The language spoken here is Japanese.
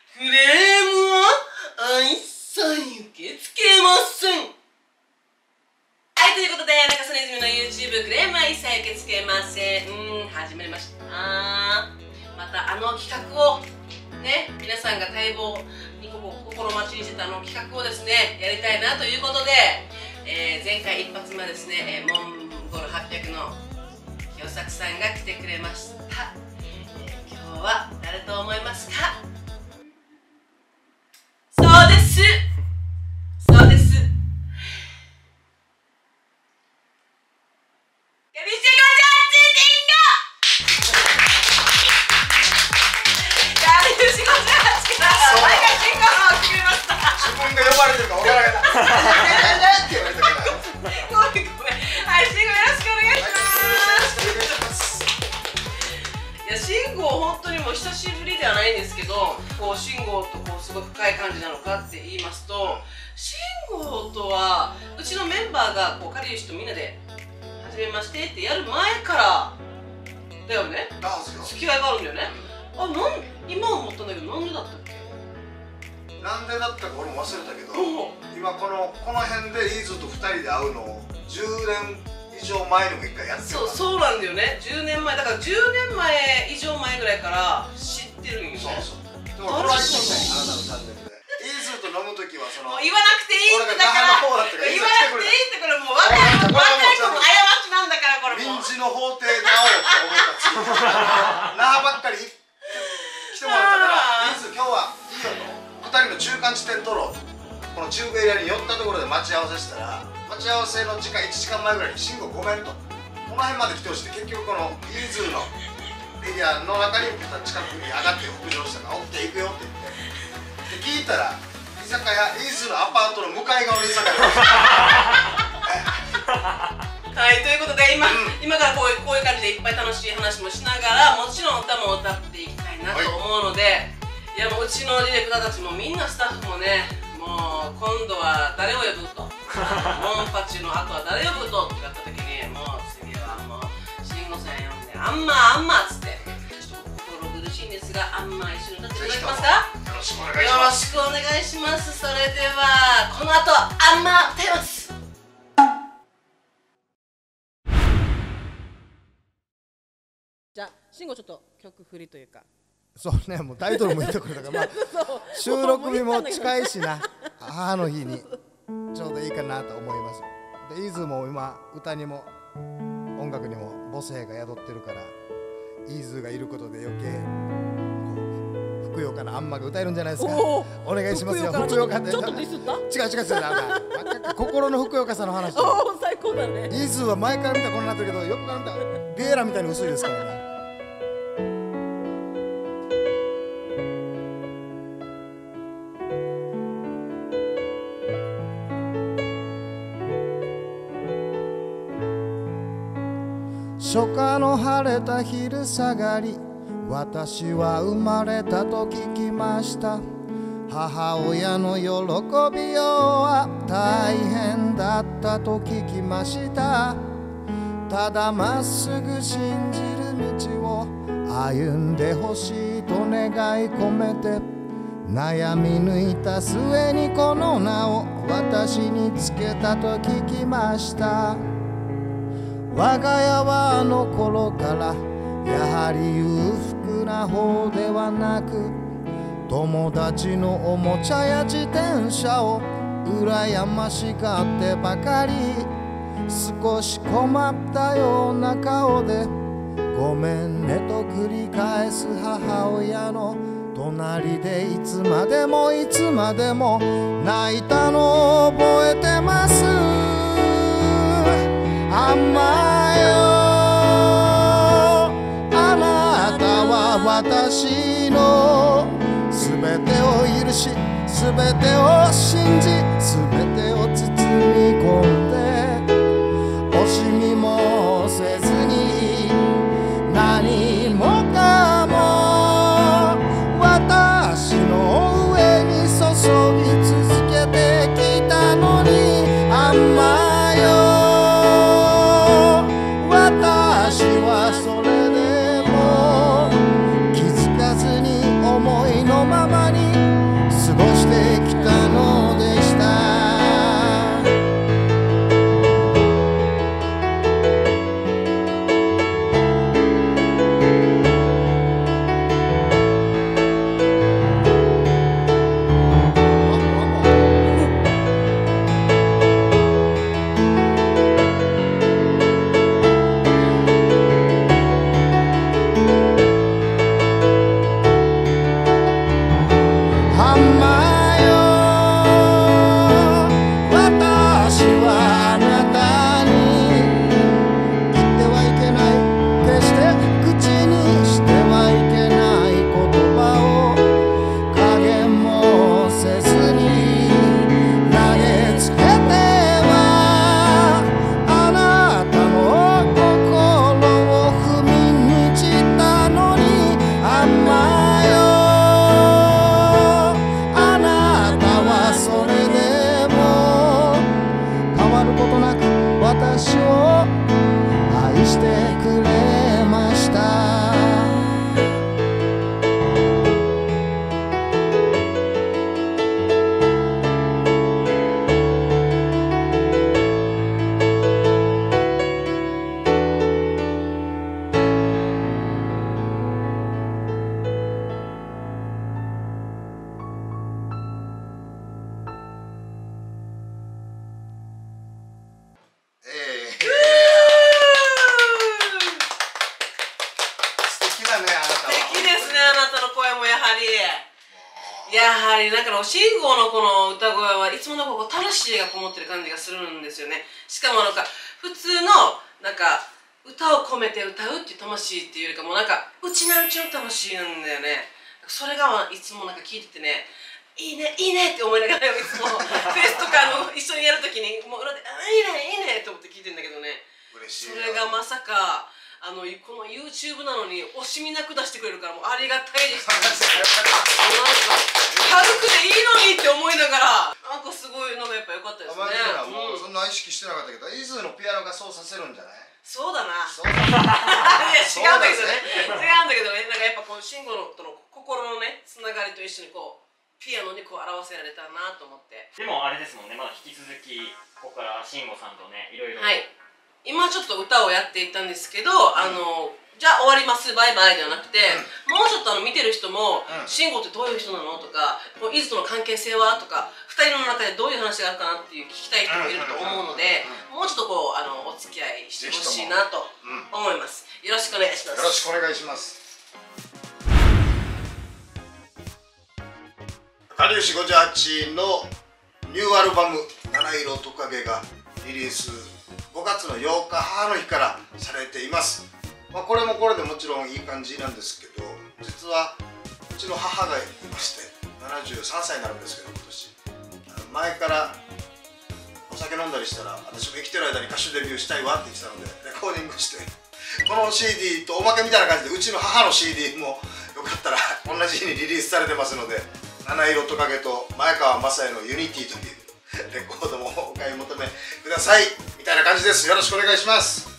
クレームは一切受け付けません。はい、ということで、中曽根泉の YouTube クレームは一切受け付けません。始まりました。また企画をね、皆さんが待望に心待ちにしてた企画をですね、やりたいなということで、前回一発目はですね、モンゴル800の清作さんが来てくれました。今日は誰と思いますか？そうです、そうです、本当にもう久しぶりではないんですけど、慎吾とすごい深い感じなのかって言いますと、慎吾とはうちのメンバーがかりゆしとみんなで「はじめまして」ってやる前からだよね。付き合いがあるんだよね。今思ったんだけど、なんでだったっけ？ なんでだったか俺も忘れたけど、今この辺でイーズと2人で会うのを10年以上前にも1回やってる。 そうなんだよね。10年前だから、10年前以上前ぐらいから知ってるんよね。 そうでもこれはあなたのチャンネルでイーズと飲むときはもう言わなくていいってだから、言わなくていいってこれもう若い子の過ちなんだから、これもう臨時の法廷で会おうと思ったつ那覇ばっかり来てもらったから、イーズ今日はいいよと、2人の中間地点取ろうと、この中部エリアに寄ったところで待ち合わせしたら、待ち合わせの時間1時間前ぐらいに慎吾ごめんと、この辺まで来てほしいって、結局このイーズのエリアの中に近くに上がって北上したから OK 行くよって言って、で聞いたら居酒屋イーズのアパートの向かい側の居酒屋はい、ということで今からこういう感じでいっぱい楽しい話もしながら、もちろん歌も歌っていきたいなと思うので、いやもううちのディレクターたちもみんなスタッフもね、もう今度は誰を呼ぶとモンパチの後は誰呼ぶとってなった時に、もう次はもう慎吾さん呼んであんまっつって、ちょっと心苦しいんですが、あんま一緒に歌っていただけますか？ よろしくお願いします。 よろしくお願いします。それではこの後あんま歌います。じゃあ慎吾ちょっと曲振りというか、 そうね、もうタイトルも言ってくれたから、収録日も近いしな、母の日にちょうどいいかなと思います。でイーズも今歌にも音楽にも母性が宿ってるから、イーズがいることで余計ふくよかなあんまが歌えるんじゃないですか。お願いしますよ。ふくよかで、ちょっとディスった？違う心のふくよかさの話。 最高だね。 イーズは前から見たらこんななってるけど、よく考えたらビエラみたいに薄いですからね。初夏の晴れた昼下がり、私は生まれたと聞きました。母親の喜びようは大変だったと聞きました。ただまっすぐ信じる道を歩んでほしいと願い込めて、悩み抜いた末にこの名を私につけたと聞きました。我が家は頃からやはり裕福な方ではなく、友達のおもちゃや自転車を羨ましがってばかり、少し困ったような顔でごめんねと繰り返す母親の隣で、いつまでも泣いたのを覚えてます。あんまよ、あなたは私のすべてを許し、すべてを信じ、すべてを包み込んで、惜しみもせずに何もかも私の上に注ぎ続けてきたのに、あんまよ、私はそれでも気づかずに思いのままにやはりなんか慎吾のこの歌声はいつものこう魂がこもってる感じがするんですよね。しかもなんか普通のなんか歌を込めて歌うっていう魂っていうよりかもなんかうちなんちゅう魂なんだよね。それがいつもなんか聞いててね、いいねいいねって思いながらいつもフェスとか一緒にやるときにもう裏でいいねいいねって思って聞いてんだけどね。 嬉しい。 それがまさかこの YouTube なのに惜しみなく出してくれるからもうありがたいです。なんか軽くでいいのにって思いながらなんかすごいのがやっぱ良かったですね。 もうそんな意識してなかったけど、イズのピアノがそうさせるんじゃない？ そうだな。 そうだいや違うんだけどね。違うんだけどね。なんかやっぱこの慎吾との心のねつながりと一緒にこうピアノにこう表せられたらなと思って。 でもあれですもんね、まだ引き続きここから慎吾さんとねいろいろ。 はい。今ちょっと歌をやっていったんですけど、じゃあ終わりますバイバイではなくて、もうちょっと見てる人も慎吾ってどういう人なのとか、イズとの関係性はとか、2人の中でどういう話があるかなっていう聞きたい人もいると思うので、もうちょっとこうお付き合いしてほしいなと思います。よろしくお願いします。 よろしくお願いします。かりゆし58のニューアルバム「七色トカゲ」がリリース5月の8日母の日からされています。これもこれでもちろんいい感じなんですけど、実はうちの母がいまして73歳になるんですけど、今年前からお酒飲んだりしたら私も生きてる間に歌手デビューしたいわって言ってたのでレコーディングして、この CD とおまけみたいな感じでうちの母の CD もよかったら同じ日にリリースされてますので、七色トカゲと前川雅也のユニティというレコードもお買い求めくださいみたいな感じです。よろしくお願いします。